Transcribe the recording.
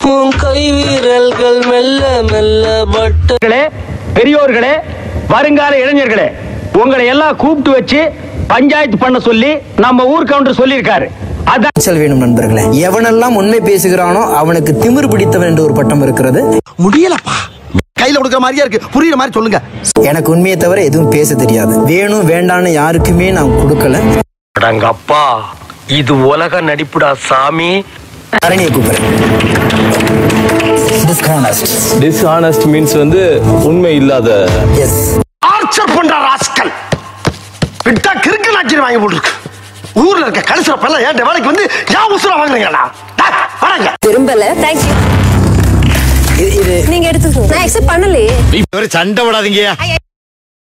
கை வீரல்கள் மெல்ல மெல்ல பட்டே. பெரியோர்களே, வருங்கால இளைஞர்களே, உங்களை எல்லாம் கூப்பிட்டு வச்சு பஞ்சாயத்து பண்ண சொல்லி நம்ம ஊர் கவுண்டர் சொல்லியிருக்காரு. அதான் வேணும் நண்பர்களே. எவனெல்லாம் உண்மை பேசுகிறானோ அவனுக்கு திமிர் பிடித்தவன் என்று ஒரு பட்டம் இருக்கிறது. முடியலப்பா, கையில கொடுக்கிற மாதிரியா இருக்கு, புரியுற மாதிரி சொல்லுங்க. எனக்கு உண்மையை தவிர எதுவும் பேச தெரியாது. வேணும் வேண்டான்னு யாருக்குமே நான் கொடுக்கல. அப்பா, இது உலக நடிப்புடா சாமி. அரணியை கூப்பிடுறேன். Dishonest means வந்து உண்மை இல்லாத. எஸ். ஆர்ச்சர் பண்ற ராஸ்கல். விட்டா கிறுக்கு நாச்சிரி வாங்கி போட்டுருக்கு. ஊர்ல இருக்க கடைசில பல்ல ஏன் வேலைக்கு வந்து ஏன் உசுர வாங்குறீங்களா? வராங்க. திரும்பல. Thank you. இது நீங்க எடுத்துக்கோங்க. நான் அக்செப்ட் பண்ணலையே. சண்டை விடாதீங்க.